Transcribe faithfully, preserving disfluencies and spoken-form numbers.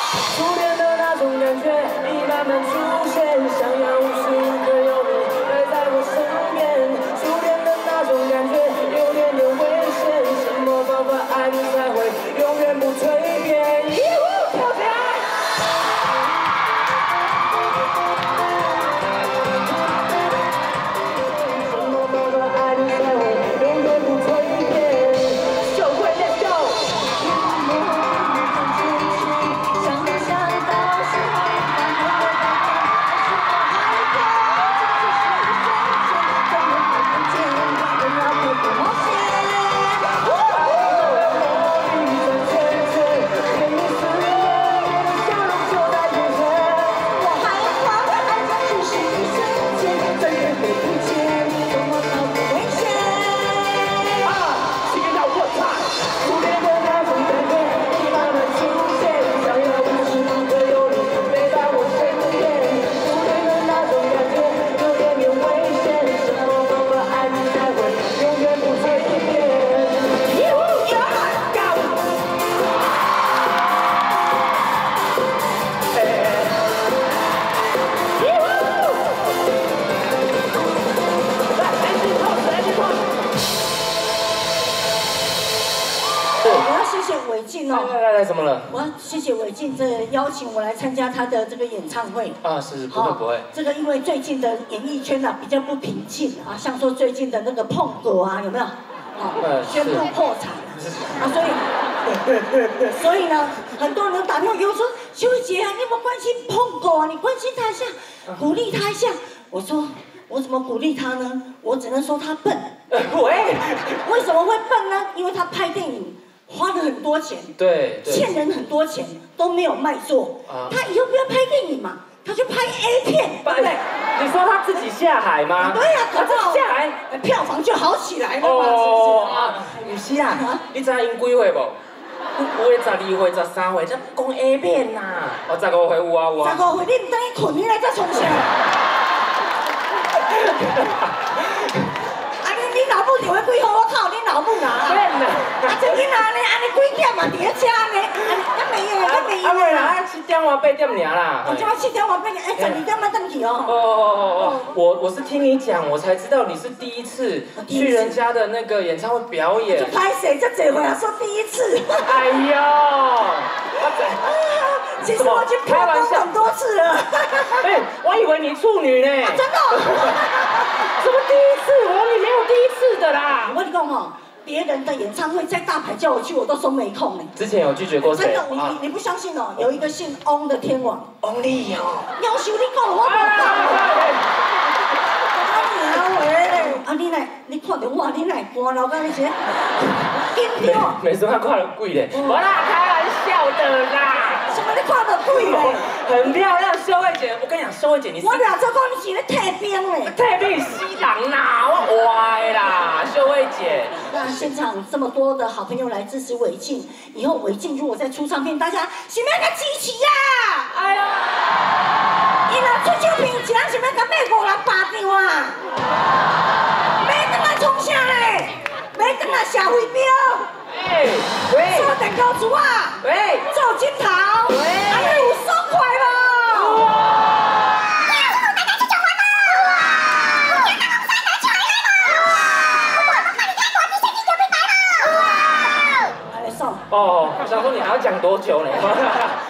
初恋的那种感觉已慢慢出现，想要无时无刻有你陪在我身边。初恋的那种感觉有点点危险，什么方法爱你才会永远不蜕变？跳起来！什么方法爱你才会永远不蜕变？就会 Let's go！ 我要谢谢伟晋哦。 来来来，怎么了？ 我要谢谢伟晋，这邀请我来参加他的这个演唱会。 啊，是是，不会不会。 这个因为最近的演艺圈啊比较不平静啊，像说最近的那个碰狗啊，有没有？哦，宣布破产啊，所以所以呢，很多人都打电话给我说，修姐啊，你有没有关心碰狗啊？你关心他一下，鼓励他一下。我说我怎么鼓励他呢？我只能说他笨。 喂， 为什么会笨呢？因为他拍电影。花了很多钱， 对， 欠人很多钱都没有卖座。啊、他以后不要拍电影嘛，他就拍 A 片，对不对？ 你说他自己下海吗？ 对呀、啊， 他自己下海， 票房就好起来了嘛， 哦啊，不是啊，你知影因几岁无？有诶十二岁、十三岁，才讲 A 片呐。哦，十五岁有啊有啊。 十五岁你唔等伊困起来再创啥？啊你你老母就会几号？我靠，你老母啊！ 变啦！ 啊，这囡仔呢，安尼几点嘛？伫咧车呢？安尼还没有，还没有。 啊未啦，七点外八点尔啦。 我叫他七点外八点，哎，十二点要登去哦。 哦哦哦哦，我我是听你讲，我才知道你是第一次去人家的那个演唱会表演。 就拍谁这这回啊，说第一次。 哎呦！ 其实我已经开玩笑很多次了。 哎，我以为你处女呢。 真的？ 什么第一次？我里面有第一次的啦。 我跟你讲哦，别人的演唱会在大牌叫我去，我都说没空呢。 之前有拒绝过谁？ 真的，你你你不相信哦？有一个姓翁的天王。 翁立友。 要求你讲我无讲。啊喂！啊你来，你看到我，你来搬老干那些，紧张。 没说他看得贵嘞，我啦开玩笑的啦。 什么你看得贵嘞？ 很漂亮，秀慧姐，我跟你讲，秀慧姐你是。 我俩做讲你是咧退兵嘞。 退兵西人啦，我歪啦，秀慧姐。 那现场这么多的好朋友来支持伟晋，以后伟晋如果再出唱片，大家是不要甲支持呀？哎呀！伊若出唱片，一人是要甲买五六百张啊！买等来创啥嘞？买等来社会标。 哎，喂。 做蛋糕珠啊！ 喂。 做金桃。喂。安尼有爽快无？哇！哦， 我想说你还要讲多久呢？